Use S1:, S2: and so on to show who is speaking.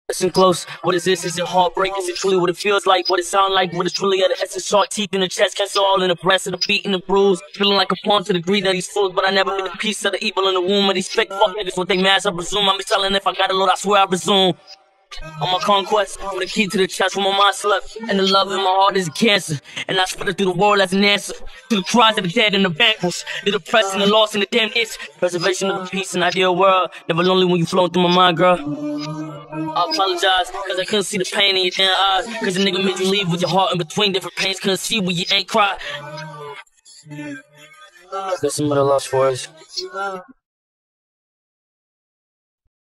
S1: Listen close, what is this? Is it heartbreak? Is it truly what it feels like? What it sound like? What is truly at the essence? Sharp teeth in the chest, cancer all in the breast, and the beat and the bruise. Feeling like a pawn to the greed of these fools, but I never been a piece of the evil in the womb of these fake fuck niggas. What they mask, I presume. I'm telling if I got a load, I swear I resume. On my conquest, with a key to the chest where my mind slept. And the love in my heart is a cancer. And I spread it through the world as an answer to the cries of the dead and the vanquished, the depressed and the lost and the damned itch. Preservation of the peace and ideal world. Never lonely when you flowing through my mind, girl. I apologize, cause I couldn't see the pain in your damn eyes. Cause the nigga made you leave with your heart in between different pains. Couldn't see when you ain't cry. There's some of the lost words.